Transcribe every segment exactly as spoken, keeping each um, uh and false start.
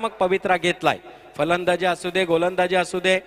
सकारात्मक पवित्रा घेतलाय. फलंदाजी असू दे गोलंदाजी असू दे,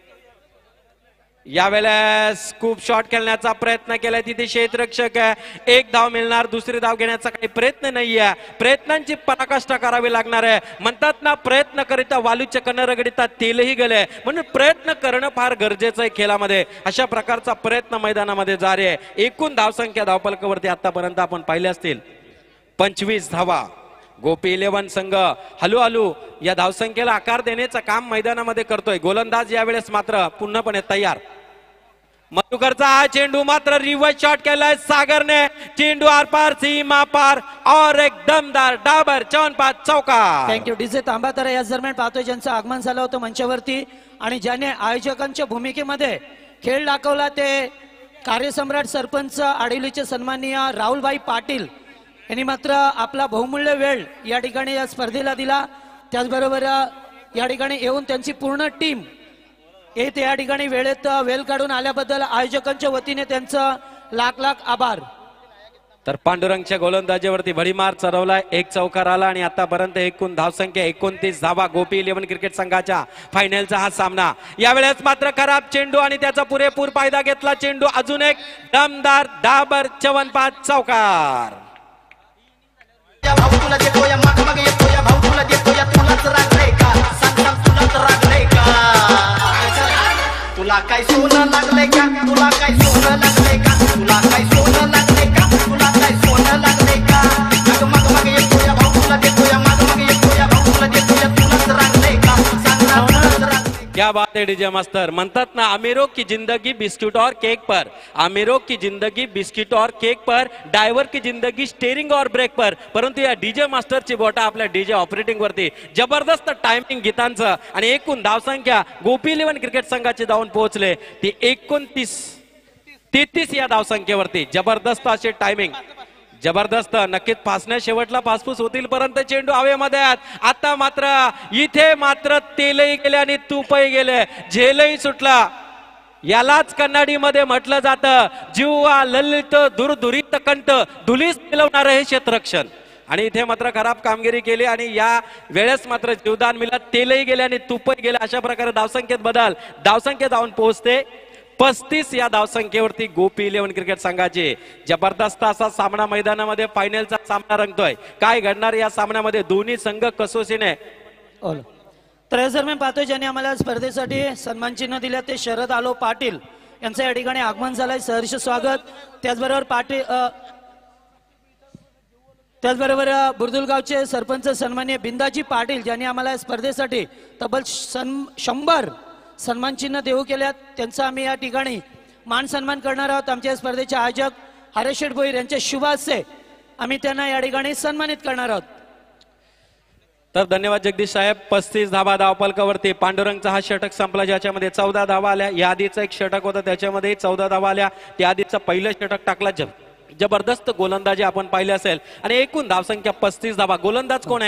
यावेळेस खूप शॉट खेळण्याचा प्रयत्न केलाय तिथे क्षेत्ररक्षक आहे. एक धाव मिळणार, दुसरी धाव घेण्याचा काही प्रयत्न नाहीये. प्रयत्नांची पराकाष्ठा करावी लागणार आहे. म्हणतात ना प्रयत्न करिता वालूचे कण रगडिता तेलही गेले, म्हणून प्रयत्न करणं फार गरजेचं आहे खेळामध्ये. अशा प्रकारचा प्रयत्न मैदानामध्ये जारी आहे. एकूण धावसंख्या धावफलकावरती आतापर्यंत आपण पाहिले असतील पंचवीस धावा. गोपी इलेव्हन संघ हलू हलू या धावसंख्येला आकार देण्याचं काम मैदानामध्ये करतोय. गोलंदाज यावेळेस मात्र पूर्णपणे तयार. मधुकरचा हा चेंडू मात्र रिव्हर्स शॉट केलाय सागरने. चेंडू आरपार सीमा पार और एक दमदार डाबर चौन पाच चौकार. थँक्यू. डीजे तांबा तर याच दरम्यान पाहतोय ज्यांचं आगमन झालं होतं मंचावरती आणि ज्याने आयोजकांच्या भूमिकेमध्ये खेळ दाखवला ते कार्यसम्राट सरपंच आडिवलीचे सन्माननीय राहुलभाई पाटील यांनी मात्र आपला बहुमूल्य वेळ या ठिकाणी या स्पर्धेला दिला. त्याचबरोबर या ठिकाणी येऊन त्यांची पूर्ण टीम येथे या ठिकाणी वेळेत वेळ काढून आल्याबद्दल आयोजकांच्या वतीने त्यांचं लाख लाख आभार. तर पांडुरंगच्या गोलंदाजीवरती भडीमार चढवलाय. एक चौकार आला आणि आतापर्यंत एकूण धावसंख्या एकोणतीस धावा. गोपी इलेव्हन क्रिकेट संघाच्या फायनलचा हा सामना. यावेळेस मात्र खराब चेंडू आणि त्याचा पुरेपूर फायदा घेतला चेंडू. अजून एक दमदार डाबर चवन पाच चौकार. भाऊ तुला देतो या माग माग येतो या भाऊ तुला देतो या तुलाच रागलंय का सांग सांग तुलाच रागलंय का तुला काय सोनं लागलंय का तुला काय सोनं लागलंय का तुला काय सोनं लागलंय का तुला काय सोनं लागलंय का माग माग येतो या भाऊ तुला देतो या माग माग येतो या भाऊ तुला देतो या तुलाच रागलंय का सांग सांग तुलाच रागलंय. क्या बात है डीजे मास्टर. म्हणतात ना अमीरों की जिंदगी बिस्किट और केक पर, अमीरों की जिंदगी बिस्किट और केक पर, ड्रायव्हर की जिंदगी स्टेरिंग और ब्रेक पर. परंतु या डीजे मास्टरची बोटा आपल्या डीजे ऑपरेटिंग वरती. जबरदस्त टायमिंग गीतांचं आणि एकूण धावसंख्या गोपी इलेव्हन क्रिकेट संघाची धावून पोहोचले ती एकोणतीस तेहतीस या धावसंख्येवरती. जबरदस्त असे टायमिंग, जबरदस्त. नक्कीच फासण्या शेवटला पासपूस होतील परंतु चेंडू हवेमध्ये आहेत. आता मात्र इथे मात्र तेलही गेले आणि तूपही गेले, झेलही सुटला. यालाच कन्नडीमध्ये म्हटलं जातं जीवा ललित दुर्धुरित कंठ धुलीस मिळवणार हे क्षेत्ररक्षण. आणि इथे मात्र खराब कामगिरी केली आणि या वेळेस मात्र जीवदान मिळत, तेलही गेले आणि तूपही गेले. अशा प्रकारे धावसंख्येत बदल, धावसंख्या जाऊन पोहोचते पस्तीस या धावसंख्येवरती गोपी इलेव्हन क्रिकेट संघाचे. जबरदस्त असा सामना मैदानामध्ये फायनलचा सामना रंगतोय. काय घडणार या सामन्यामध्ये दोन्ही संघ कसोशीने. तर या दरम्यान पाहतोय ज्यांनी आम्हाला स्पर्धेसाठी सन्मान चिन्ह दिले ते शरद आलो पाटील यांचं या ठिकाणी आगमन झालंय. सहर्ष स्वागत. त्याचबरोबर पाटील त्याचबरोबर बुर्दुलगावचे सरपंच सन्माननीय बिंदाजी पाटील ज्यांनी आम्हाला स्पर्धेसाठी तब्बल शंभर सन्मान चिन्ह देऊ केल्यात त्यांचा आम्ही या ठिकाणी मान सन्मान करणार आहोत. आमच्या स्पर्धेचे आयोजक हरेशेठ भोईर यांच्या शुभ हस्ते आम्ही त्यांना या ठिकाणी सन्मानित करणार आहोत. तर धन्यवाद जगदीश साहेब. पस्तीस धावा धावफलकावरती. पांडुरंगचा हा षटक संपला ज्याच्यामध्ये चौदा धावा आल्या. या आधीचा एक षटक होता त्याच्यामध्ये चौदा धावा आल्या. त्या आधीचा पहिलं षटक टाकला. जब जबरदस्त गोलंदाजी आपण पाहिले असेल आणि एकूण धावसंख्या पस्तीस धावा. गोलंदाज कोण आहे?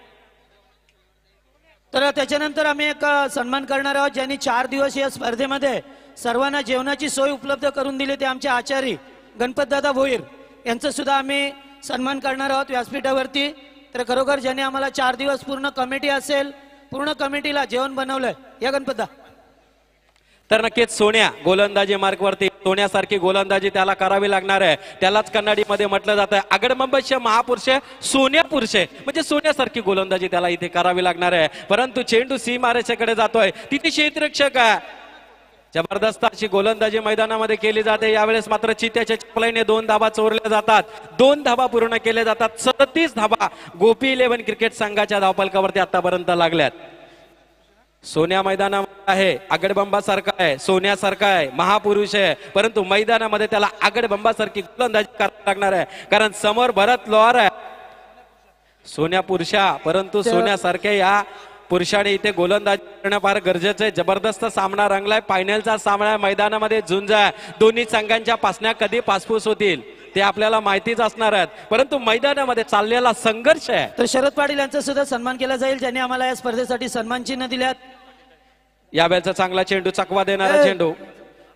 तर त्याच्यानंतर आम्ही एक सन्मान करणार आहोत ज्यांनी चार दिवस या स्पर्धेमध्ये सर्वांना जेवणाची सोय उपलब्ध करून दिली ते आमचे आचारी गणपतदादा भोईर यांचं सुद्धा आम्ही सन्मान करणार आहोत व्यासपीठावरती. तर खरोखर ज्यांनी आम्हाला चार दिवस पूर्ण कमिटी असेल पूर्ण कमिटीला जेवण बनवलंय या गणपतदा. तर नक्कीच सोन्या गोलंदाजी मार्कवरती. सोन्यासारखी गोलंदाजी त्याला करावी लागणार आहे. त्यालाच कन्नडीमध्ये म्हटलं जातं अगडमंबश्य महापुरुष सोन्या पुरुष म्हणजे सोन्यासारखी गोलंदाजी त्याला इथे करावी लागणार आहे. परंतु चेंडू सीमारेषेकडे जातोय तिथे क्षेत्ररक्षक आहे. जबरदस्त अशी गोलंदाजी मैदानामध्ये केली जाते. यावेळेस मात्र चित्याच्या चपलाईने दोन धाबा चोरल्या जातात. दोन धाबा पूर्ण केले जातात. सदतीस धाबा गोपी इलेव्हन क्रिकेट संघाच्या धावफलकावरती आतापर्यंत लागल्यात. सोन्या मैदानामध्ये आहे, आगडबंबासारखा आहे, सोन्यासारखा आहे, महापुरुष आहे. परंतु मैदानामध्ये त्याला आगडबंबासारखी गोलंदाजी करावी लागणार आहे कारण समोर भरत लोहार आहे. सोन्या पुरुषा परंतु सोन्यासारख्या या पुरुषाने इथे गोलंदाजी करणं फार गरजेचं आहे. जबरदस्त सामना रंगलाय. फायनलचा सामना मैदानामध्ये झुंज आहे. दोन्ही संघांच्या पासण्या कधी पासपूस होतील ते आपल्याला माहितीच असणार आहेत. परंतु मैदानामध्ये चाललेला संघर्ष आहे. तर शरद पाटील यांचा सुद्धा सन्मान केला जाईल ज्यांनी आम्हाला या स्पर्धेसाठी सन्मान चिन्ह दिल्यात. यावेळेचा चांगला चेंडू, चकवा देणारा चेंडू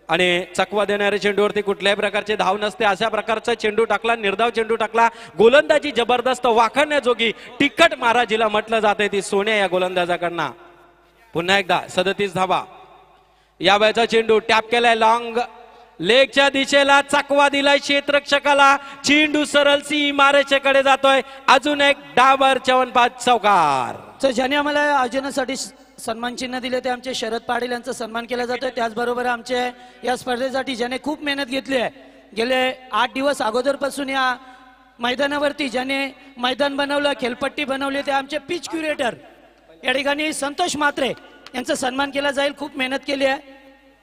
आणि चकवा देणाऱ्या चेंडूवरती कुठल्याही प्रकारचे धाव नसते अशा प्रकारचा चेंडू टाकला, निर्धाव चेंडू टाकला. गोलंदाजी जबरदस्त वाखाणण्याजोगी तिखट मारा जिला म्हटलं जाते ती सोन्या या गोलंदाजाकडनं. पुन्हा एकदा सदतीस धावा. या वेळचा चेंडू टॅप केलाय लॉंग लेगच्या दिशेला, चकवा दिलाय क्षेत्ररक्षकाला, चेंडू सरळ सी मारेच्याकडे जातोय. अजून एक डाबर चवनपाद चौकार. तर ज्याने आम्हाला आयोजनासाठी सन्मान चिन्ह दिले ते आमचे शरद पाटील यांचा सन्मान केला जातोय. त्याचबरोबर आमचे या स्पर्धेसाठी ज्याने खूप मेहनत घेतली आहे, गेले आठ दिवस अगोदरपासून या मैदानावरती ज्याने मैदान बनवलं, खेळपट्टी बनवली, ते आमचे पिच क्युरेटर या ठिकाणी संतोष म्हात्रे यांचा सन्मान केला जाईल. खूप मेहनत केली आहे.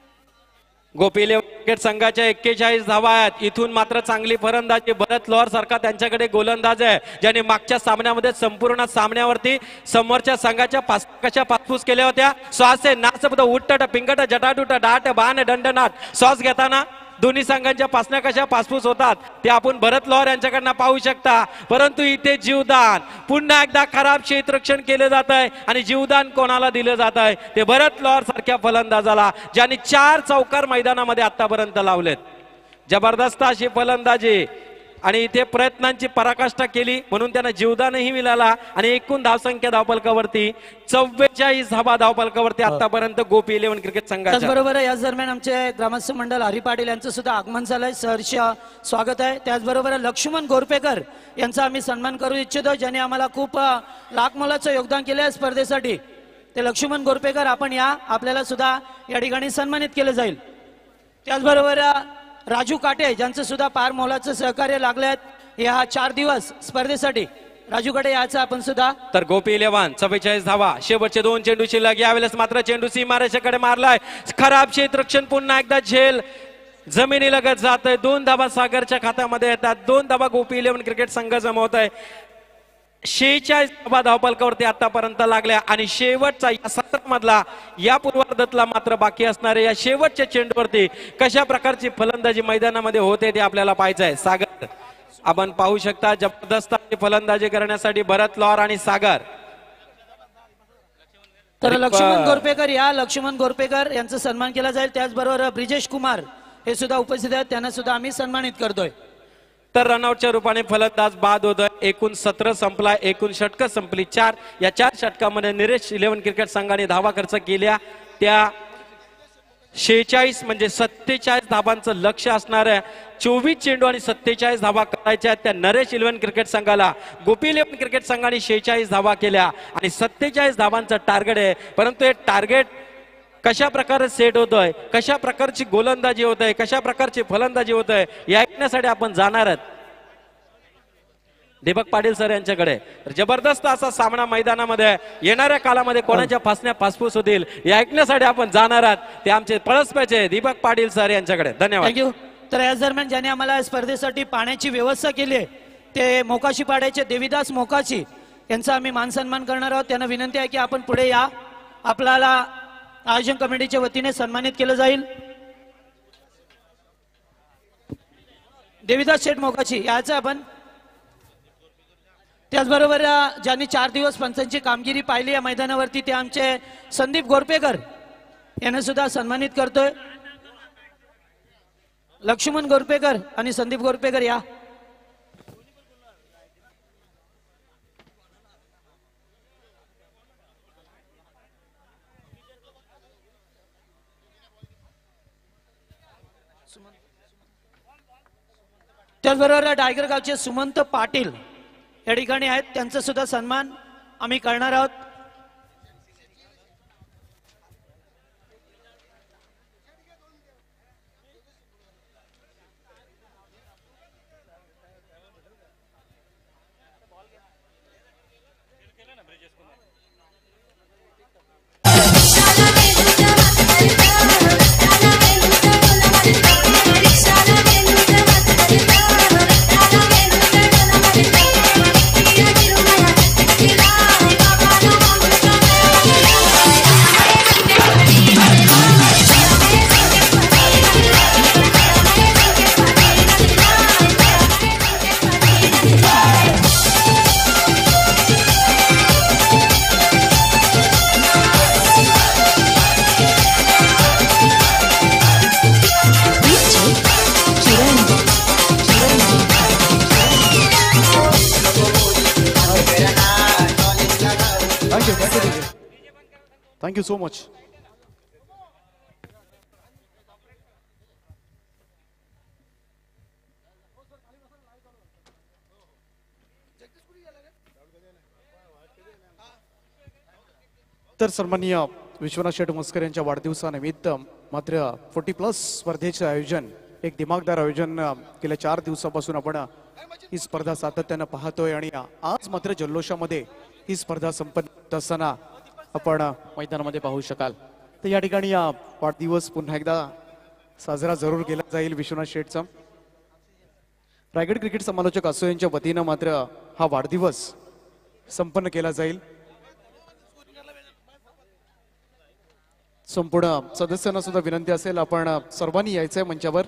गोपी क्रिकेट संघाच्या एक्केचाळीस धावा आहेत. इथून मात्र चांगली फलंदाजी भरत लोहार सारखा त्यांच्याकडे गोलंदाज आहे, ज्याने मागच्या सामन्यामध्ये संपूर्ण सामन्यावरती समोरच्या संघाच्या पास कशा पासपूस केल्या होत्या. श्वासे नाचपद उट्टट पिंगट जटाटुट डाट बाण दंडनाट श्वास घेताना दोन्ही संघांच्या पासण्या कशा पासपूस होतात ते आपण भरत लोहार यांच्याकडनं पाहू शकता. परंतु इथे जीवदान पुन्हा एकदा खराब क्षेत्ररक्षण केले जात आहे आणि जीवदान कोणाला दिलं जात आहे ते भरत लोहार सारख्या फलंदाजाला, ज्यांनी चार चौकार मैदानामध्ये आतापर्यंत लावलेत. जबरदस्त अशी फलंदाजी आणि इथे प्रयत्नांची पराकाष्ठा केली म्हणून त्यांना जीवदानही मिळाला. आणि एकूण धावसंख्या धावफलकावरती चव्वेचाळीस धावा धावफलकावरती आतापर्यंत गोपी इलेव्हन क्रिकेट संघाच्या. त्याचबरोबर याच दरम्यान आमचे ग्रामस्थ मंडळ हरी पाटील यांचं सुद्धा आगमन झालंय. सहर्ष स्वागत आहे. त्याचबरोबर लक्ष्मण गोरपेकर यांचा आम्ही सन्मान करू इच्छितो, ज्यांनी आम्हाला खूप लाख मोलाचं योगदान केलं आहे स्पर्धेसाठी. ते लक्ष्मण गोरपेकर आपण या, आपल्याला सुद्धा या ठिकाणी सन्मानित केलं जाईल. त्याचबरोबर राजू काटे ज्यांचं सुद्धा पार मोलाचं सहकार्य लागले या चार दिवस स्पर्धेसाठी. राजू काटे याचा आपण सुद्धा. तर गोपी इलेव्हन चव्वेचाळीस धावा, शेवटचे दोन चेंडू शिल्लक. यावेळेस मात्र चेंडू सीमारेषेकडे मारलाय. खराब क्षेत्ररक्षण, पुन्हा एकदा झेल जमिनी लगत जात आहे. दोन धावा सागरच्या खात्यामध्ये येतात. दोन धावा गोपी इलेव्हन क्रिकेट संघ जमवत आहे. शेहेचाळीस धावा धावफलकावरती आतापर्यंत लागल्या आणि शेवटचा या सत्रामधला या पूर्वार्धातला मात्र बाकी असणारे या शेवटच्या चेंडूवरती कशा प्रकारची फलंदाजी मैदानामध्ये होते ते आपल्याला पाहायचं आहे. सागर आपण पाहू शकता जबरदस्त फलंदाजी करण्यासाठी भरत लोहार आणि सागर. तर लक्ष्मण गोरपेकर या, लक्ष्मण गोरपेकर यांचा सन्मान केला जाईल. त्याचबरोबर ब्रिजेश कुमार हे सुद्धा उपस्थित आहेत, त्यांना सुद्धा आम्ही सन्मानित करतोय. तर रनआउटच्या रूपाने फलंदाज बाद होतोय. एकूण सत्र संपला, एकूण षटकं संपली चार. या चार षटकामध्ये निरेश इलेव्हन क्रिकेट संघाने धावा खर्च केल्या त्या शेहेचाळीस म्हणजे सत्तेचाळीस धावांचं लक्ष असणार आहे. चोवीस चेंडू आणि सत्तेचाळीस धावा करायच्या आहेत त्या नरेश इलेव्हन क्रिकेट संघाला. गोपी इलेव्हन क्रिकेट संघाने शेहेचाळीस धावा केल्या आणि सत्तेचाळीस धावांचं टार्गेट आहे. परंतु हे टार्गेट कशा प्रकारे सेट होतोय, कशा प्रकारची गोलंदाजी होत आहे, कशा प्रकारची फलंदाजी होत आहे या ऐकण्यासाठी आपण जाणार आहोत दीपक पाटील सर यांच्याकडे. जबरदस्त असा सामना मैदानामध्ये येणाऱ्या काळामध्ये कोणाच्या फासण्या पासपूस होतील या ऐकण्यासाठी आपण जाणार आहोत. ते आमचे पळसप्याचे दीपक पाटील सर यांच्याकडे. धन्यवाद. थँक्यू. तर याच दरम्यान ज्याने आम्हाला स्पर्धेसाठी पाण्याची व्यवस्था केली आहे ते मोकाशी पाड्याचे देविदास मोकाशी यांचा आम्ही मान सन्मान करणार आहोत. त्यांना विनंती आहे की आपण पुढे या, आपल्याला आयोजन कमिटीच्या वतीने सन्मानित केलं जाईल. देविदास शेठ मोकाशी याचं आपण. त्याचबरोबर ज्यांनी चार दिवस पंचांची कामगिरी पाहिली या मैदानावरती ते आमचे संदीप गोरपेकर यांना सुद्धा सन्मानित करतोय. लक्ष्मण गोरपेकर आणि संदीप गोरपेकर या. त्याचबरोबर टायगर गावचे सुमंत पाटील या ठिकाणी आहेत, त्यांचा सुद्धा सन्मान आम्ही करणार आहोत. Thank you. Thank you so much. तर सन्माननीय विश्वनाथ शेठ मस्कर यांच्या वाढदिवसानिमित्त मात्र फोर्टी प्लस स्पर्धेचे आयोजन एक दिमागदार आयोजन गेल्या चार दिवसापासून आपण ही स्पर्धा सातत्यानं पाहतोय आणि आज मात्र जल्लोषामध्ये ही स्पर्धा संपन्न असताना आपण मैदानामध्ये पाहू शकाल. तर या ठिकाणी वाढदिवस पुन्हा एकदा साजरा जरूर केला जाईल विश्वनाथ शेठचा. रायगड क्रिकेट समालोचक असो यांच्या वतीनं मात्र हा वाढदिवस संपन्न केला जाईल. संपूर्ण सदस्यांना सुद्धा विनंती असेल आपण सर्वांनी यायचंय मंचावर.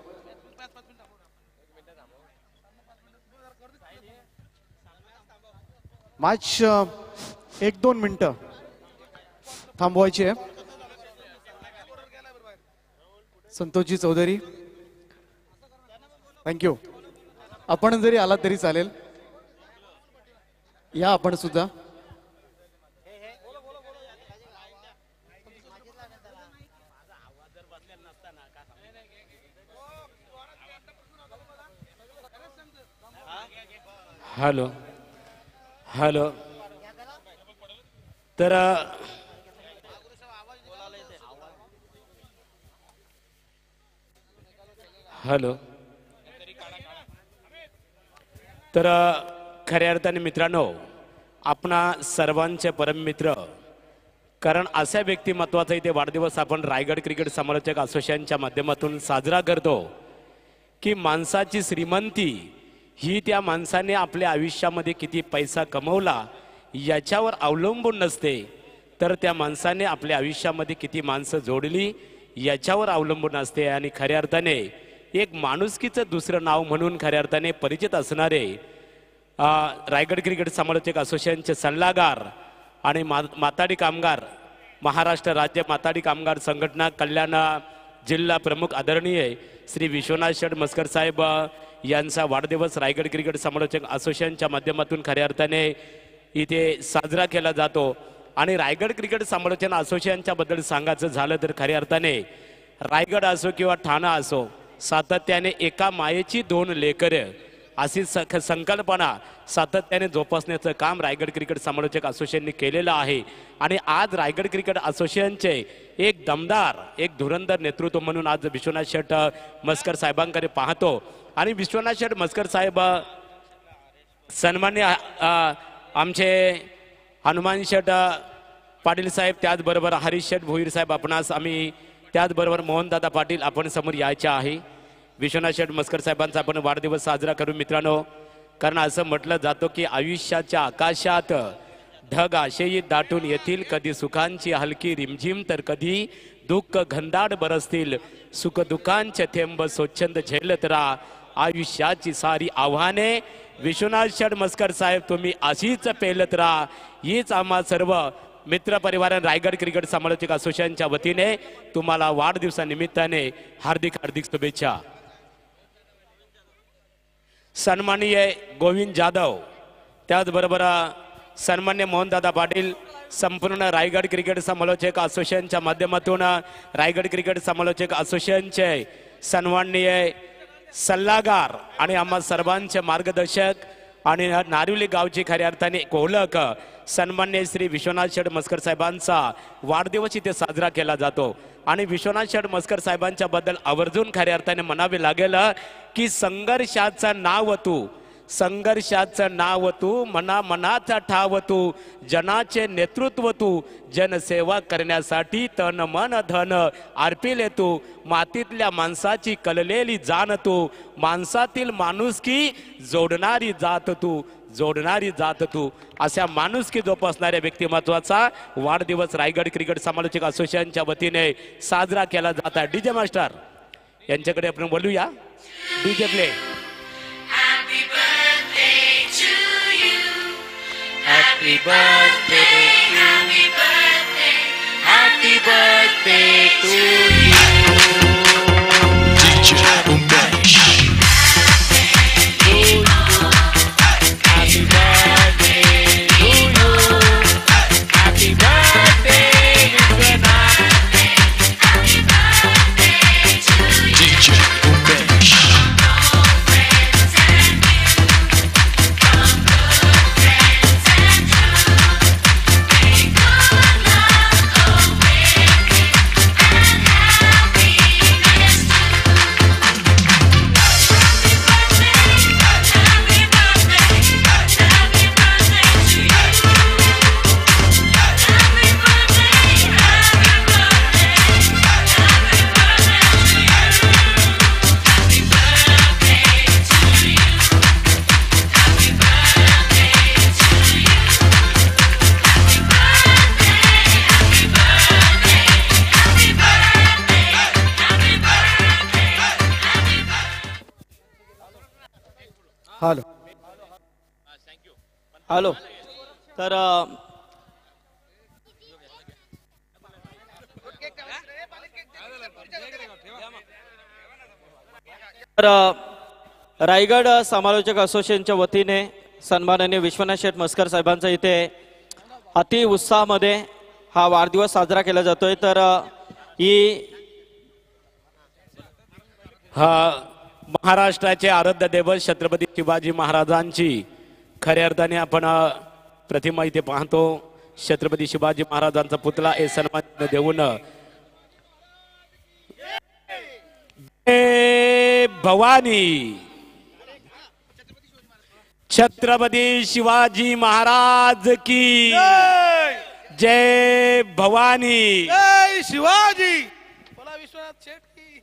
मॅच एक दोन मिनिटं थांबवायची आहे. संतोषजी चौधरी थँक्यू. आपण जरी आलात तरी चालेल, या आपण सुद्धा. Hello hello. तर हॅलो. तर खऱ्या अर्थाने मित्रांनो, आपणा सर्वांचे परममित्र, कारण अशा व्यक्तिमत्वाचा इथे वाढदिवस आपण रायगड क्रिकेट समालोचक असोसिएशनच्या माध्यमातून साजरा करतो की माणसाची श्रीमंती ही त्या माणसाने आपल्या आयुष्यामध्ये किती पैसा कमवला याच्यावर अवलंबून नसते, तर त्या माणसाने आपल्या आयुष्यामध्ये किती माणसं जोडली याच्यावर अवलंबून असते. आणि खऱ्या अर्थाने एक माणुसकीचं दुसरं नाव म्हणून खऱ्या अर्थाने परिचित असणारे रायगड क्रिकेट समालोचक असोसिएशनचे सल्लागार आणि मा माताडी कामगार महाराष्ट्र राज्य माताडी कामगार संघटना कल्याण जिल्हा प्रमुख आदरणीय श्री विश्वनाथ शेठ मस्कर साहेब यांचा वाढदिवस रायगड क्रिकेट समालोचक असोसिएशनच्या माध्यमातून खऱ्या अर्थाने इथे साजरा केला जातो. आणि रायगड क्रिकेट समालोचन असोसिएशनच्या बद्दल सांगायचं झालं तर खऱ्या अर्थाने रायगड असो किंवा ठाणा असो, सातत्याने एका मायेची दोन लेकरं अशी संकल्पना सातत्याने जोपासण्याचं काम रायगड क्रिकेट समालोचक असोसिएशनने केलेलं आहे. आणि आज रायगड क्रिकेट असोसिएशनचे एक दमदार एक धुरंधर नेतृत्व म्हणून आज विश्वनाथ शेठ मस्कर साहेबांकडे पाहतो. आणि विश्वनाथ शेठ मस्कर साहेब सन्मान्य आमचे हनुमान शेठ पाटील साहेब, त्याचबरोबर हरीश शेठ भोईर साहेब आपणास आम्ही, त्याचबरोबर मोहनदादा पाटील आपण समोर यायचे आहे. विश्वनाथ शेठ मस्कर साहेबांचा आपण वाढदिवस साजरा करू मित्रांनो. कारण असं म्हटलं जातं की आयुष्याच्या आकाशात ढग आशेही दाटून येतील, कधी सुखांची हलकी रिमझिम तर कधी दुःख घनदाट बरसतील, सुख दुःखांचे थेंब स्वच्छंद झेलत राहा, आयुष्याची सारी आव्हाने विश्वनाथ शेठ मस्कर साहेब तुम्ही अशीच पेलत राहा. हीच आम्हा सर्व मित्र परिवार रायगड क्रिकेट समालोचक असोसिएशनच्या वतीने तुम्हाला वाढदिवसानिमित्ताने हार्दिक हार्दिक शुभेच्छा. सन्माननीय गोविंद जाधव, त्याचबरोबर सन्मान्य मोहनदादा पाटील, संपूर्ण रायगड क्रिकेट समालोचक असोसिएशनच्या माध्यमातून रायगड क्रिकेट समालोचक असोसिएशनचे सन्माननीय सल्लागार आणि आम्हा सर्वांचे मार्गदर्शक आणि नारिवली गावची खऱ्या अर्थाने कोलक सन्मान्य श्री विश्वनाथ शेठ मस्कर साहेबांचा वाढदिवस इथे साजरा केला जातो. आणि विश्वनाथ शेठ मस्कर साहेबांच्या बद्दल आवर्जून खऱ्या अर्थाने म्हणावे लागेल की संघर्षाचं नाव तू, संघर्षाचं नाव तू, मना मनाचा ठाव तू, जनाचे नेतृत्व तू, जनसेवा करण्यासाठी तन मन धन अर्पिले तू, मातीतल्या माणसाची कललेली जाण तू, माणसातील माणुसकी जोडणारी जात तू, जोडणारी जात तू. अशा माणुसकी जोपासणाऱ्या व्यक्तिमत्वाचा वाढदिवस रायगड क्रिकेट समालोचक असोसिएशनच्या वतीने साजरा केला जात आहे. डीजे मास्टर यांच्याकडे आपण बोलूया. DJ play. Happy birthday, happy birthday, happy birthday to you. D J Umesh. Happy birthday to you. Happy birthday, hello hello तर अ, तर अ, रायगड समालोचक असोसिएशनच्या वतीने सन्माननीय विश्वनाथ शेठ मस्कर साहेबांचा इथे अति उत्साहामध्ये हा वाढदिवस साजरा केला जातोय. तर अ, ही हा महाराष्ट्राचे आराध्य दैवत छत्रपती शिवाजी महाराजांची खऱ्या अर्थाने आपण अ, प्रतिमा इथे पाहतो. छत्रपती शिवाजी महाराजांचा पुतळा हे सन्मान देऊन जय भवानी छत्रपती शिवाजी महाराज की जय भवानी. जय शिवाजी. बोला विश्वनाथ शेठ की.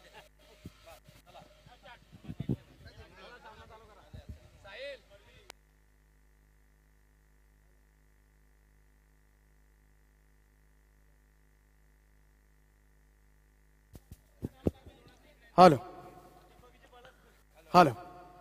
हॅलो हॅलो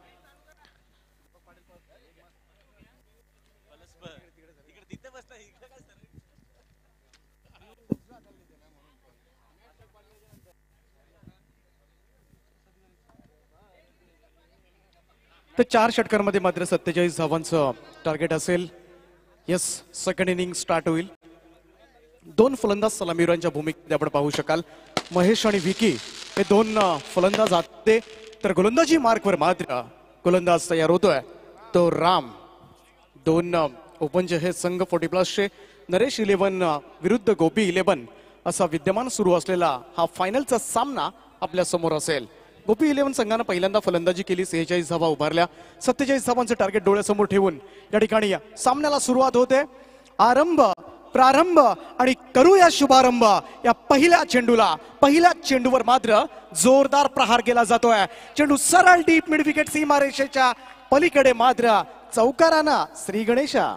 तर चार षटकांमध्ये मात्र सत्तेचाळीस धावांचं टार्गेट असेल. येस, सेकंड इनिंग स्टार्ट होईल. दोन फलंदाज सलामीवीरांच्या भूमिकेत आपण पाहू शकाल. महेश आणि विकी हे दोन अ, फलंदाज आते, तर गोलंदाजी मार्कवर मात्र गोलंदाज तयार होतोय तो राम. दोन अ, ओपनचे हे संघ फोर्टी प्लसचे नरेश इलेव्हन विरुद्ध गोपी इलेव्हन असा विद्यमान सुरू असलेला हा फायनलचा सामना आपल्या समोर असेल. गोपी इलेव्हन संघानं पहिल्यांदा फलंदाजी केली, सेहेचाळीस धावा उभारल्या. सत्तेचाळीस धावांचं टार्गेट डोळ्यासमोर ठेवून या ठिकाणी सामन्याला सुरुवात होते. आरंभ, प्रारंभ आणि करूया शुभारंभ या पहिल्या चेंडूला. पहिल्या चेंडूवर मात्र जोरदार प्रहार केला जातोय. चेंडू सरळ डीप मिड विकेट सीमारेषेच्या पलीकडे मात्र चौकाराना Shri Ganesha.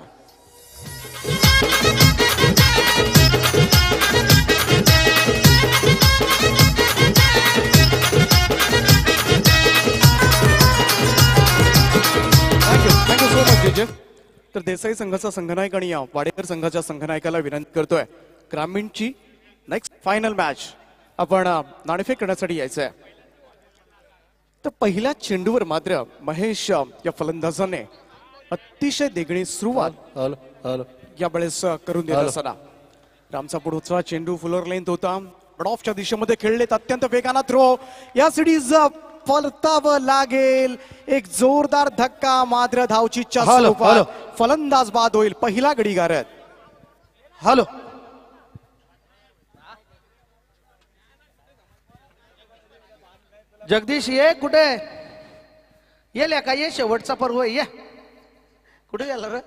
Thank you so much JJ. तर देसाई संघाचा संघनायक आणि वाडेकर संघाच्या संघनायकाला विनंती करतोय, ग्रामीणची नेक्स्ट फायनल मॅच आपण नाणेफेक करण्यासाठी यायचंय. तर पहिल्या चेंडूवर मात्र महेश या फलंदाजाने अतिशय देगणी सुरुवात या वेळेस करून देत असताना रामचा पुढचा चेंडू फुलर लेंथ होता. ऑफच्या दिशेमध्ये खेळलेत, अत्यंत वेगानं थ्रो. या सिडीज फलतावं लागेल. एक जोरदार धक्का मात्र धावचीच्या स्वरूपात फलंदाज बाद होईल. पहिला गडी गारत. हॅलो जगदीश ये कुठे ये लेका ये शेवटचा पर्व आहे, ये कुठे गेला रे.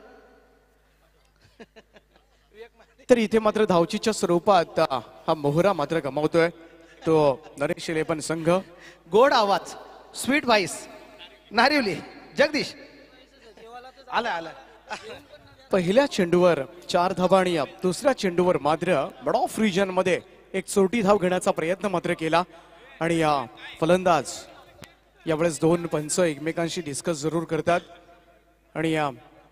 तर इथे मात्र धावचीच्या स्वरूपात हा मोहरा मात्र गमावतोय तो नरेश इलेव्हन संघ. गोड आवाज, स्वीट व्हाइस, नारिवली. जगदीश आला आला. पहिल्या चेंडूवर चार धावा आणि दुसऱ्या चेंडूवर मात्र बड ऑफ रिजन मध्ये एक चोरटी धाव घेण्याचा प्रयत्न मात्र केला. आणि या फलंदाज यावेळेस दोन पंच एकमेकांशी डिस्कस जरूर करतात. आणि या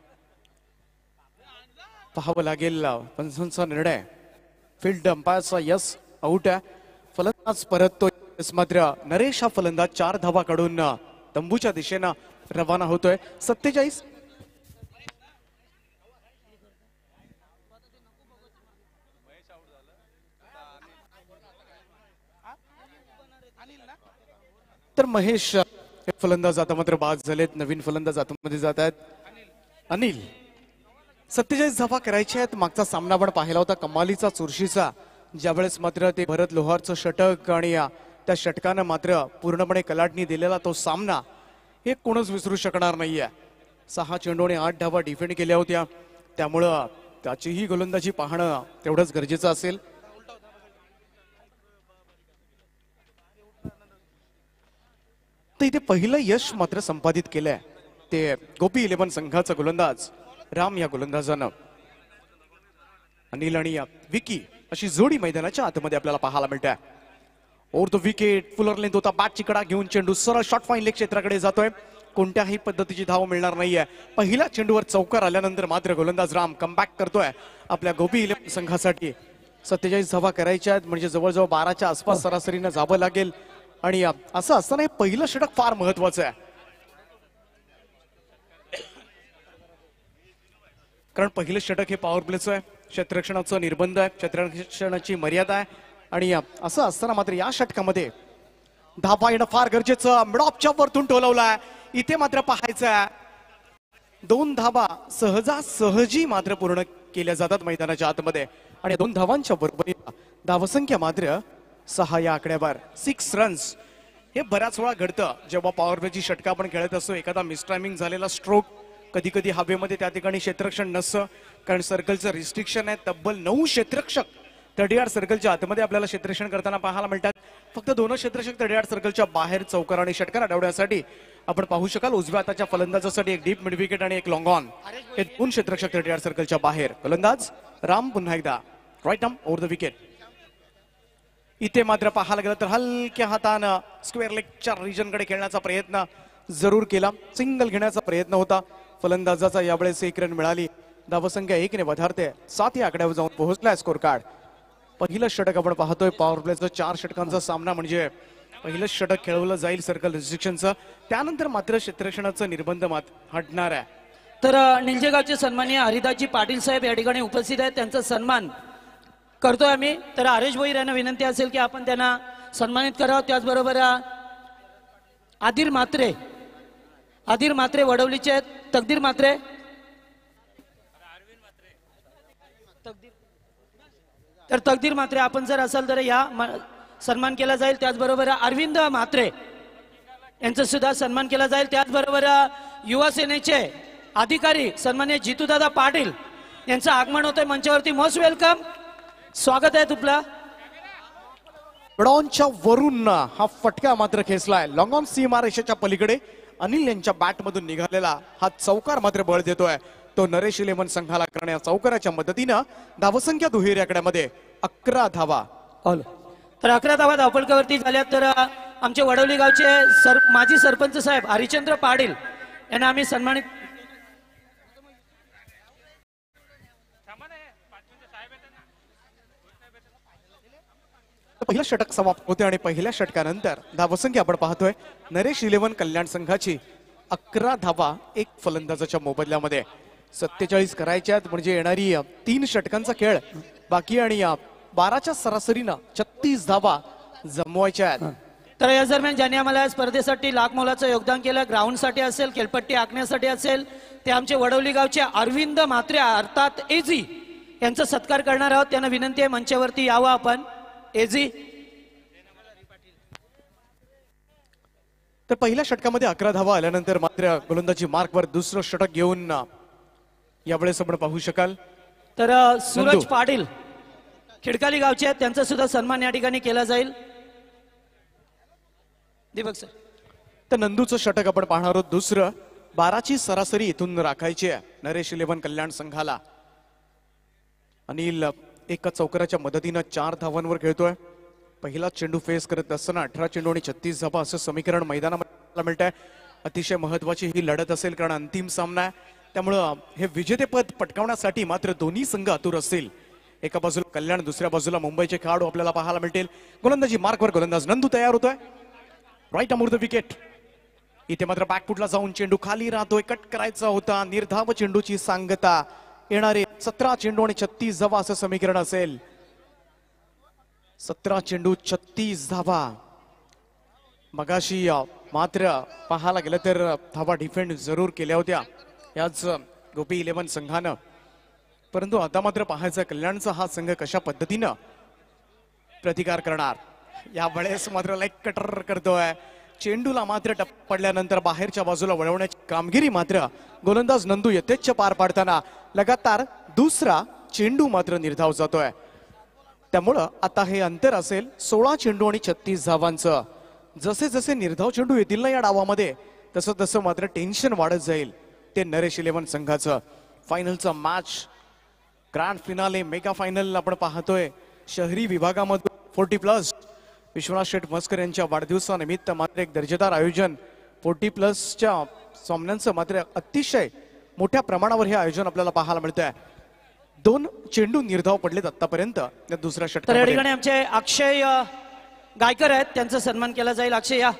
पाहावं लागेल पंचांचा निर्णय. फील्ड अंपायरचा यस आउट आहे. फलंदाज परततो. मात्र नरेश हा फलंदाज चार धावा काढून तंबूच्या दिशेनं रवाना होतोय. सत्तेचाळीस तर महेश फलंदाज आता मात्र बाद झालेत. नवीन फलंदाज आतमध्ये जात आहेत. अनिल सत्तेचाळीस धावा करायच्या आहेत. मागचा सामना आपण पाहिला होता कमालीचा, चुरशीचा, ज्यावेळेस मात्र ते भरत लोहारचं षटक आणि त्या षटकानं मात्र पूर्णपणे कलाटणी दिलेला तो सामना हे कोणच विसरू शकणार नाहीये. सहा चेंडूने आठ धावा डिफेंड केल्या होत्या, त्यामुळं त्याचीही गोलंदाजी पाहणं तेवढंच गरजेचं असेल. तर इथे पहिलं यश मात्र संपादित केलंय ते गोपी इलेव्हन संघाचा गोलंदाज राम या गोलंदाजानं. अनिल आणि विकी अशी जोडी मैदानाच्या आतमध्ये आपल्याला पाहायला मिळते. Over the wicket, fuller length होता, बॅटची कडा घेऊन चेंडू सरळ शॉर्ट फाईन लेग क्षेत्राकडे जातोय. कोणत्याही पद्धतीची धाव मिळणार नाहीये. पहिल्या चेंडूवर चौकार आल्यानंतर मात्र गोलंदाज राम कमबॅक करतोय आपल्या गोपी इलेव्हन संघासाठी. सत्तेचाळीस धावा करायच्या आहेत म्हणजे जवळजवळ बाराच्या आसपास सरासरीनं जावं लागेल. आणि असं असताना हे पहिलं षटक फार महत्वाचं आहे, कारण पहिलं षटक हे पॉवर प्लेचं आहे, क्षेत्ररक्षणाचं निर्बंध आहे, क्षेत्ररक्षणाची मर्यादा आहे. आणि असं असताना मात्र या षटकामध्ये धावा येणं फार गरजेचं. मिडॉपच्या वरतून टोलवलाय. इथे मात्र पाहायचं आहे दोन धावा सहजासहजी मात्र पूर्ण केल्या जातात मैदानाच्या आतमध्ये. आणि दोन धावांच्या बरोबरीला धावसंख्या मात्र सहा या आकड्यावर. सिक्स रन्स हे बऱ्याच वेळा घडतं जेव्हा पॉवर प्लेची षटका आपण खेळत असतो. एखादा मिसटायमिंग झालेला स्ट्रोक, कधी कधी हवेमध्ये त्या ठिकाणी क्षेत्ररक्षण नसतं कारण सर्कलचं रिस्ट्रिक्शन आहे. तब्बल नऊ क्षेत्ररक्षक थर्टी यार्ड सर्कलच्या आतमध्ये आपल्याला क्षेत्ररक्षण करताना पाहायला मिळतात. फक्त दोन क्षेत्ररक्षक थर्टी यार्ड सर्कलच्या बाहेर चौकार आणि षटकार अडवण्यासाठी आपण पाहू शकाल. उजव्या हाताच्या फलंदाजासाठी एक डीप मिड विकेट आणि एक लॉंग ऑन, हे दोन क्षेत्ररक्षक थर्टी यार्ड सर्कलच्या बाहेर. फलंदाज राम पुन्हा एकदा right arm over the wicket. इथे मात्र पाहायला गेलं तर हलक्या हातानं स्क्वेअर लेगच्या रिजनकडे खेळण्याचा प्रयत्न जरूर केला. सिंगल घेण्याचा प्रयत्न होता. फलंदाजाचा यावेळेस एक रन मिळाली. धावसंख्या एकने वधारते सात या आकड्यावर जाऊन पोहोचलाय स्कोर कार्ड. पहिलं षटक आपण पाहतोय पॉवर प्लेचं. चार षटकांचा सामना म्हणजे पहिलं षटक खेळवलं जाईल सर्कल रिस्ट्रिक्शनचं, त्यानंतर मात्र क्षेत्ररक्षणाचं निर्बंध मात हटणार आहे. तर निलजेगावचे सन्माननीय हरिदासजी पाटील साहेब या ठिकाणी उपस्थित आहेत, त्यांचा सन्मान करतोय आम्ही. तर हरेश भोईर यांना विनंती असेल की आपण त्यांना सन्मानित करावं. त्याचबरोबर आदिर म्हात्रे आदिर म्हात्रे वडवलीचे आहेत. तकदीर म्हात्रे तर तकदीर म्हात्रे आपण जर असाल तर या सन्मान केला जाईल. त्याचबरोबर अरविंद म्हात्रे यांचा सुद्धा सन्मान केला जाईल. त्याचबरोबर युवा सेनेचे अधिकारी सन्मान्य जितूदादा पाटील यांचं आगमन होतंय मंचावरती. मोस्ट वेलकम, स्वागत आहे तुपला. मिडॉनच्या वरून हा फटका मात्र खेचलाय. लॉंग ऑन सीमा रेषेच्या पलीकडे अनिल यांच्या बॅटमधून निघालेला हा चौकार मात्र बळ देतोय. तो नरेश इलेव्हन संघाला करण्या चौकाराच्या मदतीनं धावसंख्या दुहेरी आकड्यामध्ये अकरा धावा. तर अकरा धावा धावपळकावरती झाल्या. तर आमचे वडवली गावचे सर माजी सरपंच साहेब हरिचंद्र पाटील यांना आम्ही सन्मानित. पहिलं षटक समाप्त होते आणि पहिल्या षटकानंतर धावसंख्या आपण पाहतोय नरेश इलेव्हन कल्याण संघाची अकरा धावा एक फलंदाजाच्या मोबदल्यामध्ये. सत्तेचाळीस करायच्या म्हणजे येणारी तीन षटकांचा खेळ बाकी आणि बाराच्या सरासरीनं छत्तीस धावा जमवायच्या आहेत. तर या दरम्यान ज्यांनी आम्हाला या स्पर्धेसाठी लाख मोलाचं योगदान केलं, ग्राउंडसाठी असेल, खेळपट्टी आखण्यासाठी असेल, ते आमचे वडवली गावचे अरविंद म्हात्रे अर्थात एजी यांचा सत्कार करणार आहोत. त्यांना विनंती आहे मंचावरती यावं आपण. एजी तर पहिल्या षटकामध्ये अकरा धावा आल्यानंतर मात्र गोलंदाजी मार्कवर दुसरं षटक घेऊन यावेळेस आपण पाहू शकाल. तर सूरज पाटील खिडकाली गावचे आहेत, त्यांचा सुद्धा सन्मान या ठिकाणी केला जाईल. दीपक सर. तर नंदूचं षटक आपण पाहणार आहोत दुसरं. बाराची सरासरी इथून राखायची आहे नरेश इलेव्हन कल्याण संघाला. अनिल एका चौकाराच्या मदतीनं चार धावांवर खेळतोय. पहिला चेंडू फेस करत असताना अठरा चेंडू आणि छत्तीस धावा असं समीकरण मैदानामध्ये मिळत आहे. अतिशय महत्वाची ही लढत असेल कारण अंतिम सामना आहे. त्यामुळं हे विजेतेपद पटकावण्यासाठी मात्र दोन्ही संघ आतुर असतील. एका बाजूला कल्याण, दुसऱ्या बाजूला मुंबईचे खेळाडू आपल्याला पाहायला मिळतील. गोलंदाजी मार्कवर गोलंदाज नंदू तयार होतोय. Right arm over the wicket. इथे मात्र बॅकफुटला जाऊन चेंडू खाली राहतोय. कट करायचा होता. निर्धाव चेंडूची सांगता. येणारे सतरा चेंडू आणि छत्तीस धावा असं समीकरण असेल. सतरा चेंडू छत्तीस धावा. मगाशी मात्र पाहायला गेलं तर धावा डिफेंड जरूर केल्या होत्या याच गोपी इलेव्हन संघानं, परंतु आता मात्र पाहायचं कल्याणचा हा संघ कशा पद्धतीनं प्रतिकार करणार. यावेळेस मात्र लाईक कटर करतोय. चेंडूला मात्र टप पडल्यानंतर बाहेरच्या बाजूला वळवण्याची कामगिरी मात्र गोलंदाज नंदू यथेच्छ पार पाडताना लगातार दुसरा चेंडू मात्र निर्धाव जातोय. त्यामुळं आता हे अंतर असेल सोळा चेंडू आणि छत्तीस धावांचं. जसे जसे निर्धाव चेंडू येतील ना या डावामध्ये तसं तसं मात्र टेन्शन वाढत जाईल ते नरेश इलेव्हन संघाचं. फायनलचा match, grand finale, mega final आपण पाहतोय शहरी विभागामधून फोर्टी प्लस. विश्वनाथ शेठ म्हस्कर यांच्या वाढदिवसानिमित्त मात्र एक दर्जेदार आयोजन फोर्टी प्लसच्या सामन्यांचं मात्र अतिशय मोठ्या प्रमाणावर हे आयोजन आपल्याला पाहायला मिळतंय. दोन चेंडू निर्धाव पडलेत आतापर्यंत या दुसऱ्या तर या षटकामध्ये. ठिकाणी आमचे अक्षय अ, गायकर आहेत, त्यांचा सन्मान केला जाईल. अक्षय या.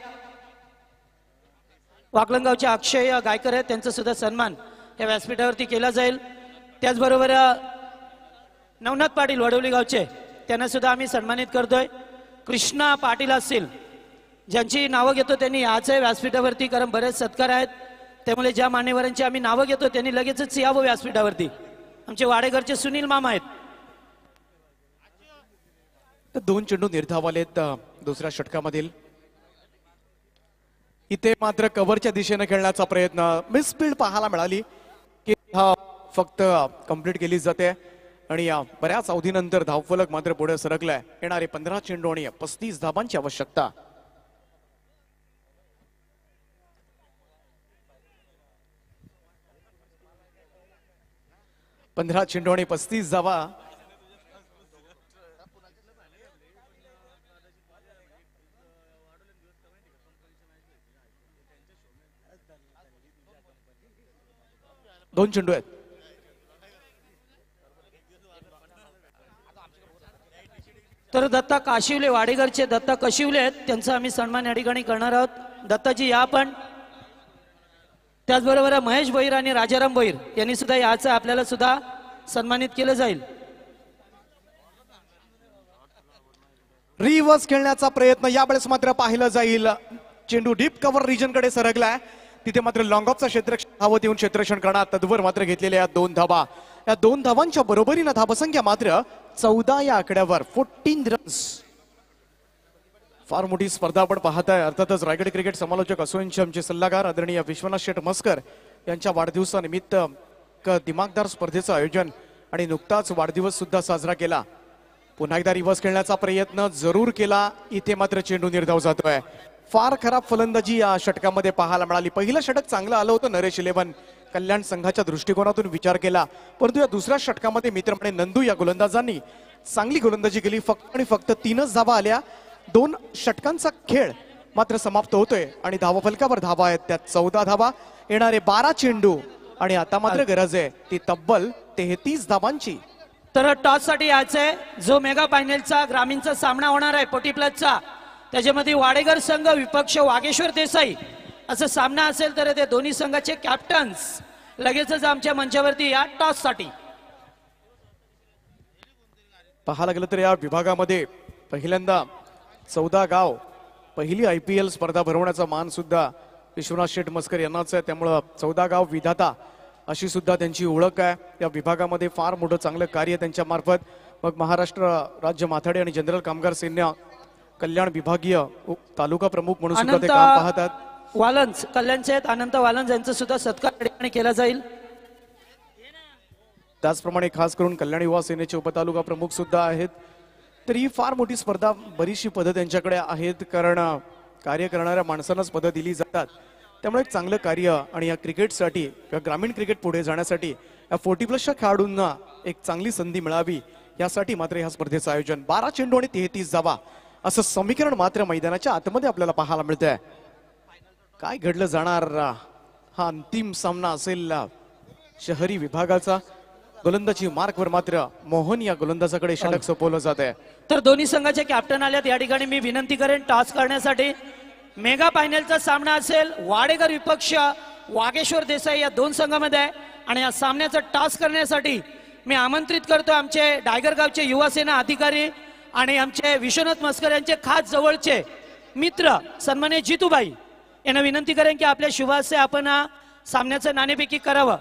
वाकलंगावचे अक्षय अ, गायकर आहेत, त्यांचा सुद्धा सन्मान या व्यासपीठावरती केला जाईल. त्याचबरोबर अ, नवनाथ पाटील वडवली गावचे, त्यांना सुद्धा आम्ही सन्मानित करतोय. कृष्णा पाटील असतील, ज्यांची नावं घेतो त्यांनी याच आहे व्यासपीठावरती, कारण बरेच सत्कार आहेत. त्यामुळे ज्या मान्यवरांची आम्ही नावं घेतो त्यांनी लगेचच यावं व्यासपीठावरती. आमचे वाडेघरचे सुनील मामा आहेत. तर दोन चेंडू निर्धाव आलेत अ, दुसऱ्या षटकामधील. इथे मात्र कव्हरच्या दिशेने खेळण्याचा प्रयत्न, मिसफील्ड पाहायला मिळाली की हा फक्त कंप्लीट केली जाते आणि अ, बऱ्याच अवधीनंतर धावफलक मात्र पुढे सरकलाय. येणारे पंधरा चेंडू आणि पस्तीस धाबांची आवश्यकता. पंधरा चेंडू आणि पस्तीस धावा. दोन चेंडू आहेत. तर दत्ता काशिवले, वाडेघरचे दत्ता कशिवले आहेत, त्यांचा आम्ही सन्मान या ठिकाणी करणार आहोत. दत्ताजी या आपण. त्याचबरोबर महेश भोईर आणि राजाराम भोईर यांनी सुद्धा याचं आपल्याला सुद्धा सन्मानित केलं जाईल. रिव्हर्स खेळण्याचा प्रयत्न यावेळेस मात्र पाहिलं जाईल. चेंडू डीप कव्हर रिजन कडे सरकलाय. तिथे मात्र लॉंग ऑफचा क्षेत्ररक्षण धावत येऊन क्षेत्ररक्षण करणार. तद्वर मात्र घेतलेल्या या दोन धावा, या दोन धावांच्या बरोबरीनं धावसंख्या मात्र चौदा या आकड्यावर फोर्टीन रन्स. फार मोठी स्पर्धा आपण पाहताय. अर्थातच रायगड क्रिकेट समालोचक असोंचे आमचे सल्लागार आदरणीय विश्वनाथ शेठ मस्कर यांच्या वाढदिवसानिमित्त क दिमागदार स्पर्धेचं आयोजन आणि नुकताच वाढदिवस सुद्धा साजरा केला. पुन्हा एकदा रिव्हर्स खेळण्याचा प्रयत्न जरूर केला. इथे मात्र चेंडू निर्धाव जातोय. फार खराब फलंदाजी या षटकामध्ये पाहायला मिळाली. पहिलं षटक चांगलं आलं होतं नरेश इलेव्हन कल्याण संघाच्या दृष्टिकोनातून विचार केला, परंतु या दुसऱ्या षटकामध्ये मित्रमणे नंदू या गोलंदाजांनी चांगली गोलंदाजी केली. फक्त आणि फक्त तीनच धावा आल्या. दोन षटकांचा खेळ मात्र समाप्त होतोय आणि धावफलकावर धावा आहेत त्यात चौदा धावा. येणारे बारा चेंडू आणि आता मात्र गरज आहे ती तब्बल तेहतीस धावांची. तर टॉस साठी यायचंय. जो मेगा फायनलचा ग्रामीणचा सामना होणार आहे फोर्टी प्लसचा, त्याच्यामध्ये वाडेघर संघ विपक्ष वागेश्वर देसाई असं सामना असेल तर ते दोन्ही संघाचे कॅप्टन्स लगेचच आमच्या मंचावरती या टॉस साठी. पाहायला गेलं तर या विभागामध्ये पहिल्यांदा चौदा गाव पहिली आय पी एल स्पर्धा भरवण्याचा मान सुद्धा विश्वनाथ शेठ मस्कर यांनाच आहे. त्यामुळं चौदा गाव विधाता अशी सुद्धा त्यांची ओळख आहे. या विभागामध्ये फार मोठं चांगलं कार्य त्यांच्या मार्फत. मग महाराष्ट्र राज्य माथाडी आणि जनरल कामगार सेना कल्याण विभागीय उ- तालुका प्रमुख म्हणून सुद्धा ते काम पाहतात. वालन्स कल्याणचे आहेत अनंत वालन्स यांचा सुद्धा सत्कार या ठिकाणी केला जाईल. त्याचप्रमाणे खास करून कल्याण युवा सेनेचे उपतालुका प्रमुख सुद्धा आहेत. तर ही फार मोठी स्पर्धा, बरीचशी पदं त्यांच्याकडे आहेत, कारण कार्य करणाऱ्या माणसांनाच पदं दिली जातात. त्यामुळे एक चांगलं कार्य आणि या क्रिकेटसाठी किंवा ग्रामीण क्रिकेट पुढे जाण्यासाठी या फोर्टी प्लसच्या खेळाडूंना एक चांगली संधी मिळावी यासाठी मात्र या स्पर्धेचं आयोजन. बारा चेंडू आणि तेहतीस धावा असं समीकरण मात्र मैदानाच्या आतमध्ये आपल्याला पाहायला मिळतंय. काय घडलं जाणार हा अंतिम सामना असेल शहरी विभागाचा. गोलंदाजी मार्कवर मात्र मोहन या गोलंदाजाकडे षटक सोपवलं जात आहे. तर दोन्ही संघाचे कॅप्टन आल्यात. या ठिकाणी मी विनंती करेन टॉस करण्यासाठी. मेगा फायनलचा सामना असेल वाडेघर विपक्ष वागेश्वर देसाई या दोन संघामध्ये आहे आणि या सामन्याचा टॉस करण्यासाठी मी आमंत्रित करतो आमचे डायगर गावचे युवा सेना अधिकारी आणि आमचे विश्वनाथ मस्कर यांचे खास जवळचे मित्र सन्मान्य जितूबाई यांना विनंती करेन की आपल्या शुभाशय आपण हा सामन्याचं नाणेफेकी करावं.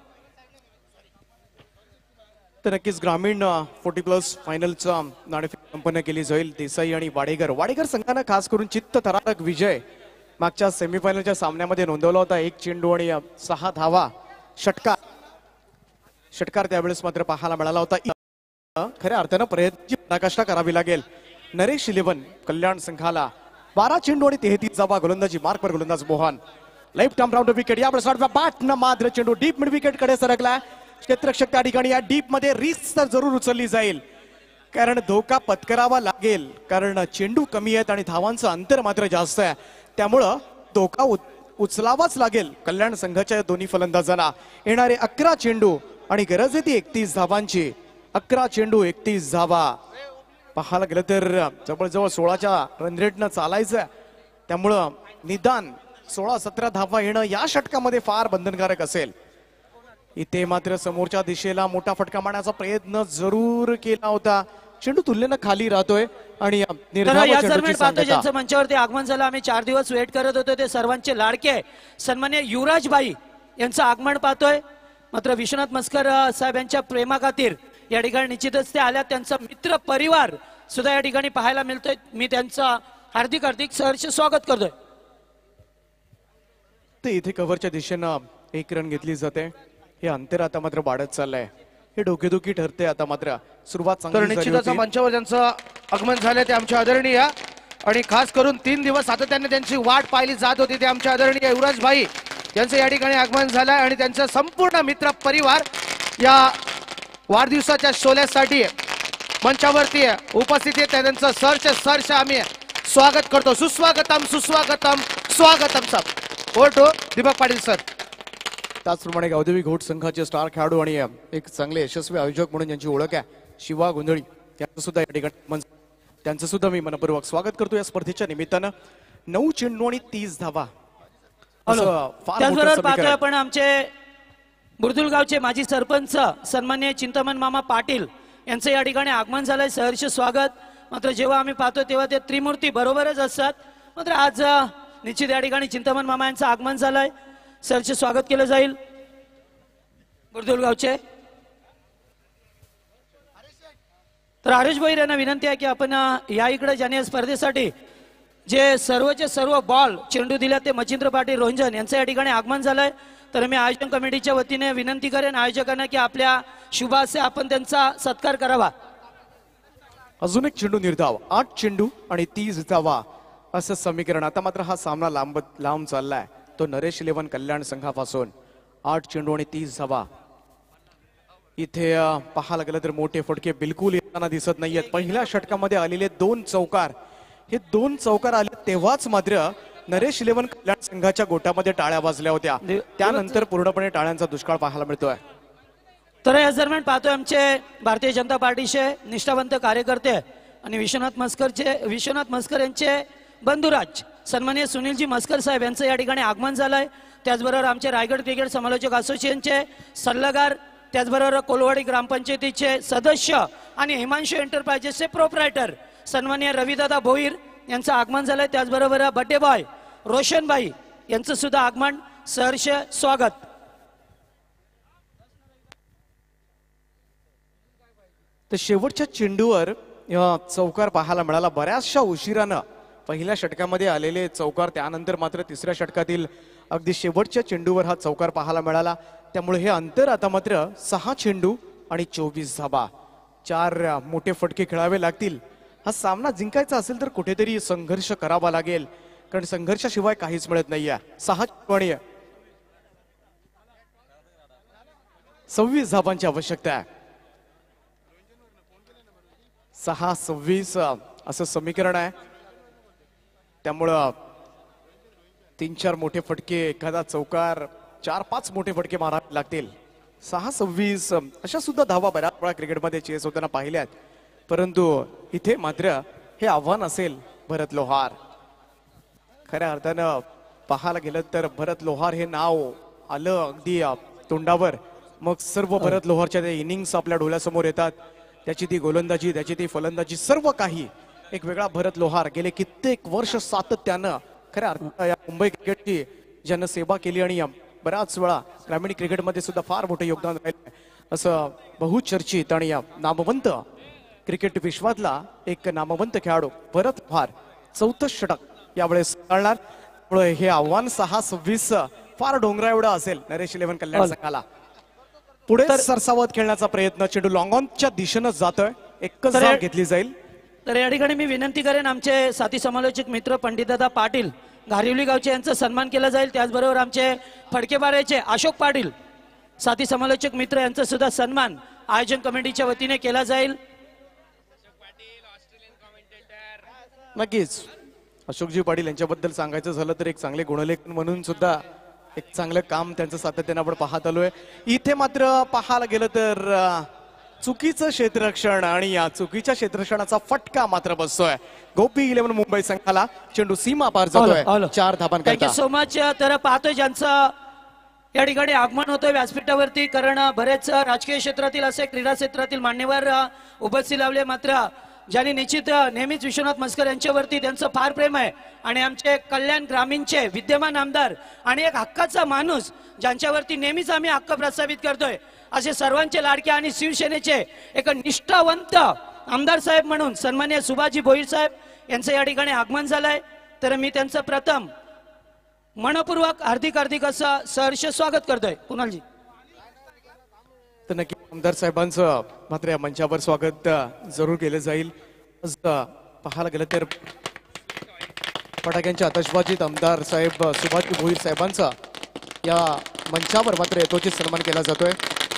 तर नक्कीच ग्रामीण फोर्टी प्लस फायनलचा नाणेफेक संपन्न केली जाईल. देसाई आणि वाडेघर वाडेघर संघानं खास करून चित्त थरारक विजय मागच्या सेमीफायनलच्या सामन्यामध्ये नोंदवला होता. एक चेंडू आणि सहा धावा षटकार षटकार त्यावेळेस मात्र पाहायला मिळाला होता. खऱ्या अर्थानं प्रयत्नाची पराकाष्ठा करावी लागेल नरेश इलेव्हन कल्याण संघाला. बारा चेंडू आणि तेहतीस धावा. गोलंदाजी मार्कवर गोलंदाज Mohan. Left arm round wicket यावेळेस बॅट न मात्र चेंडू डीप मिड विकेट कडे सरकला. क्षेत्ररक्षक त्या ठिकाणी या डीप मध्ये रिस्क तर जरूर उचलली जाईल, कारण धोका पत्करावा लागेल, कारण चेंडू कमी आहेत आणि धावांचं अंतर मात्र जास्त आहे. त्यामुळं धोका उचलावाच लागेल कल्याण संघाच्या दोन्ही फलंदाजांना. येणारे अकरा चेंडू आणि गरज आहे ती एकतीस धावांची. अकरा चेंडू एकतीस धावा. पाहायला गेलं तर जवळजवळ सोळाच्या रन रेटनं चालायचं, त्यामुळं निदान सोळा सतरा धावा येणं या षटकामध्ये फार बंधनकारक असेल. इथे मात्र समोरच्या दिशेला मोठा फटका मारण्याचा प्रयत्न जरूर केला होता. चेंडू तुलनेनं खाली राहतोय आणि तर निर्धाव या चेंडूची दरम्यान पाहतो सांगता. ज्यांचं मंचावरती आगमन झालं, आम्ही चार दिवस वेट करत होतो, ते सर्वांचे लाडके सन्मान्य युवराज भाई यांचं आगमन पाहतोय. मात्र विश्वनाथ मस्कर अ, साहेब यांच्या प्रेमाखातीर या ठिकाणी निश्चितच ते आल्या. त्यांचा मित्र परिवार सुद्धा या ठिकाणी पाहायला मिळतोय. मी त्यांचं हार्दिक हार्दिक सहर्ष स्वागत करतोय. ते इथे कव्हरच्या दिशेनं एक रन घेतली जाते. हे अंतर आता मात्र वाढत चाललंय. हे डोकेदुखी ठरते आता मात्र. सुरुवात तर चांगली झाली निश्चितच होती. मंचावर ज्यांचं आगमन झालं ते आमच्या आदरणीय आणि खास करून तीन दिवस सातत्याने त्यांची वाट पाहिली जात होती ते आमच्या आदरणीय युवराज भाई यांचं या ठिकाणी आगमन झालं आणि त्यांचा संपूर्ण मित्र परिवार या वाढदिवसाच्या शोल्यासाठी मंचावरती उपस्थित आहे. त्यांचं सरचे सरसे आम्ही स्वागत करतो. सुस्वागतम सुस्वागतम स्वागतम सब. Over to Deepak Patil sir. त्याचप्रमाणे गावदेवी घोट संघाचे स्टार खेळाडू आणि एक चांगले यशस्वी आयोजक म्हणून ज्यांची ओळख आहे शिवा गोंधळी, यांचं सुद्धा या ठिकाणी त्यांचं सुद्धा मी मनपूर्वक स्वागत करतो या स्पर्धेच्या निमित्तानं. नऊ चेंडू आणि तीस धावा. असं फार मोठं त्याचबरोबर समीकरण. पाहतोय आपण आमचे बुर्दुल गावचे माजी सरपंच सन्मान्य चिंतामण मामा पाटील यांचं या ठिकाणी आगमन झालंय. सहर्ष स्वागत. मात्र जेव्हा आम्ही पाहतो तेव्हा ते त्रिमूर्ती बरोबरच असतात. मात्र आज अ, निश्चित या ठिकाणी चिंतामण मामा यांचं आगमन झालंय. सरचे स्वागत केलं जाईल. बुर्दुल गावचे तर हरेश भोईर यांना विनंती आहे की आपण अ, या इकडे ज्याने या स्पर्धेसाठी जे सर्वचे सर्व बॉल चेंडू दिल्या ते मच्छिंद्र पाटील रोंजन यांचं या ठिकाणी आगमन झालंय. तर मी आयोजन कमिटीच्या वतीने विनंती करेन आयोजकांना की आपल्या शुभासे आपण त्यांचा सत्कार करावा. अजून एक चेंडू निर्धाव. आठ चेंडू आणि तीस धावा असं समीकरण. आता मात्र हा सामना लांब लांब चाललाय तो नरेश इलेव्हन कल्याण संघापासून. आठ चेंडू आणि तीस धावा. इथे अ, पाहायला गेलं तर मोठे फटके बिलकुल येताना दिसत नाहीयेत. पहिल्या षटकामध्ये आलेले दोन चौकार, हे दोन चौकार आले तेव्हाच मात्र नरेश इलेव्हन कल्याण संघाच्या गोटामध्ये टाळ्या वाजल्या होत्या. त्यानंतर पूर्णपणे टाळ्यांचा दुष्काळ पाहायला मिळतोय. तर या दरम्यान पाहतोय आमचे भारतीय जनता पार्टीचे निष्ठावंत कार्यकर्ते आणि विश्वनाथ मस्करचे विश्वनाथ मस्कर यांचे बंधुराज सन्मान्य सुनीलजी मस्कर साहेब यांचं या ठिकाणी आगमन झालंय. त्याचबरोबर आमचे रायगड क्रिकेट समालोचक असोसिएशनचे सल्लागार, त्याचबरोबर कोलवाडी ग्रामपंचायतीचे सदस्य आणि हिमांशू एंटरप्राइजेसचे प्रोप्रायटर सन्मान्य रविदादा भोईर यांचं आगमन झालंय. त्याचबरोबर बड्डे बॉय रोशनबाई यांचं सुद्धा आगमन. सहर्ष स्वागत. तर शेवटच्या चेंडूवर अ, चौकार पाहायला मिळाला. बऱ्याचशा उशिरानं पहिल्या षटकामध्ये आलेले चौकार, त्यानंतर मात्र तिसऱ्या षटकातील अगदी शेवटच्या चेंडूवर हा चौकार पाहायला मिळाला. त्यामुळे हे अंतर आता मात्र सहा चेंडू आणि चोवीस धाबा. चार अ, मोठे फटके खेळावे लागतील. हा सामना जिंकायचा असेल तर कुठेतरी संघर्ष करावा लागेल, कारण संघर्षाशिवाय काहीच मिळत नाहीये. सहा चेंडू आणि सव्वीस धाबांची आवश्यकता आहे. सहा सव्वीस असं समीकरण आहे. त्यामुळं तीन चार मोठे फटके, एखादा चौकार, चार पाच मोठे फटके मारावे लागतील. सहा सव्वीस अशा सुद्धा धावा बऱ्याच वेळा क्रिकेटमध्ये चेस होताना पाहिल्यात. परंतु इथे मात्र हे आव्हान असेल भरत लोहार. खऱ्या अर्थानं पाहायला गेलं तर भरत लोहार हे नाव आलं अगदी तोंडावर, मग सर्व भरत लोहारच्या ते इनिंग्स आपल्या डोळ्यासमोर येतात. त्याची ती गोलंदाजी, त्याची ती फलंदाजी, सर्व काही एक वेगळा भरत लोहार. गेले कित्येक वर्ष सातत्यानं खऱ्या अर्थानं या मुंबई क्रिकेटची ज्यानं सेवा केली आणि बऱ्याच वेळा ग्रामीण क्रिकेटमध्ये सुद्धा फार मोठं योगदान राहिलं असं बहुचर्चित आणि नामवंत क्रिकेट विश्वातला एक नामवंत खेळाडू भरत लोहार चौथं षटक यावेळेस करणार. त्यामुळे हे आव्हान सहा सव्वीस फार डोंगरा एवढा असेल नरेश इलेव्हन कल्याण संघाला. पुढे सरसावत खेळण्याचा प्रयत्न, चेंडू लॉंग ऑनच्या दिशेनं जातोय. एकच तर- धाव घेतली जाईल. तर या ठिकाणी मी विनंती करेन आमचे साथी समालोचक मित्र पंडितदादा पाटील घारिवली गावचे यांचा सन्मान केला जाईल. त्याचबरोबर आमचे फडकेबारेचे अशोक पाटील साथी समालोचक मित्र यांचा सुद्धा सन्मान आयोजन कमिटीच्या वतीने केला जाईल. नक्कीच अशोकजी पाटील यांच्याबद्दल सांगायचं झालं तर एक चांगले गुणलेखन म्हणून सुद्धा एक चांगलं काम त्यांचं सातत्यानं आपण पाहत आलोय. इथे मात्र पाहायला गेलं तर अ, चुकीचं क्षेत्ररक्षण आणि या चुकीच्या क्षेत्ररक्षणाचा फटका मात्र बसतोय. गोपी इलेव्हन मुंबई संघाला चेंडू सीमा पार जातोय चार धाबांकरता. Thank you so much. तर पाहतोय ज्यांचं या ठिकाणी आगमन होतोय व्यासपीठावरती, कारण बरेच राजकीय क्षेत्रातील असे क्रीडा क्षेत्रातील मान्यवर उपस्थित लावले, मात्र ज्यांनी निश्चित नेहमीच विश्वनाथ मस्कर यांच्यावरती त्यांचं फार प्रेम आहे आणि आमचे कल्याण ग्रामीणचे विद्यमान आमदार आणि एक हक्काचा माणूस ज्यांच्यावरती नेहमीच आम्ही हक्क प्रस्थापित करतोय असे सर्वांचे लाडके आणि शिवसेनेचे एक निष्ठावंत आमदार साहेब म्हणून सन्माननीय सुभाषजी भोईर साहेब यांचं या ठिकाणी आगमन झालंय. तर मी त्यांचं प्रथम मनपूर्वक हार्दिक हार्दिक असं सहर्ष स्वागत करतोय. कुणालजी. तर नक्की आमदार साहेबांचं मात्र या मंचावर स्वागत अ, जरूर केलं जाईल. आज, अ, पाहायला गेलं तर फटाक्यांच्या आतषबाजीत आमदार साहेब अ, सुभाष भोईर साहेबांचा या मंचावर मात्र यथोचित सन्मान केला जातोय.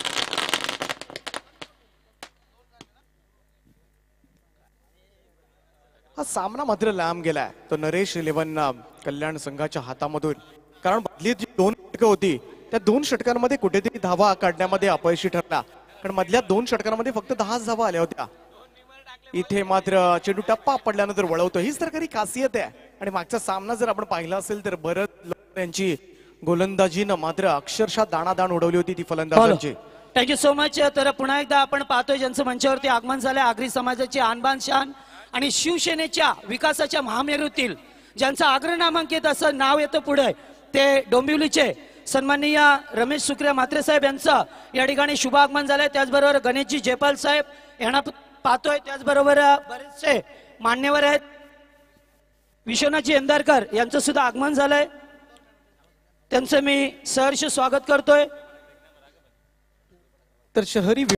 हा सामना मात्र लांब गेलाय तो नरेश इलेव्हन कल्याण संघाच्या हातामधून, कारण मधली जी दोन षटकं होती त्या दोन षटकांमध्ये कुठेतरी धावा काढण्यामध्ये अपयशी ठरला, कारण मधल्या दोन षटकांमध्ये फक्त दहाच धावा आल्या होत्या. इथे मात्र चेंडू टप्पा पडल्यानंतर वळवतो, हीच तर खरी खासियत आहे. आणि मागचा सामना जर आपण पाहिला असेल तर भरत लोकर यांची गोलंदाजीनं मात्र अक्षरशः दाणादाण उडवली होती ती फलंदाजांची. Thank you so much. तर पुन्हा एकदा आपण पाहतोय ज्यांचं मंचावरती आगमन झालंय आगरी समाजाची आणबान शान आणि शिवसेनेच्या विकासाच्या महामेरूतील ज्यांचं आग्र नामांकित असं नाव येतं पुढे ते डोंबिवलीचे सन्माननीय रमेश सुक्रिया म्हात्रे साहेब यांचं या ठिकाणी शुभ आगमन झालंय. त्याचबरोबर गणेशजी जयपाल साहेब यांना पाहतोय, त्याचबरोबर बरेचसे मान्यवर आहेत. विश्वनाथजी इंदारकर यांचं सुद्धा आगमन झालंय, त्यांचं मी सहर्ष स्वागत करतोय. तर शहरी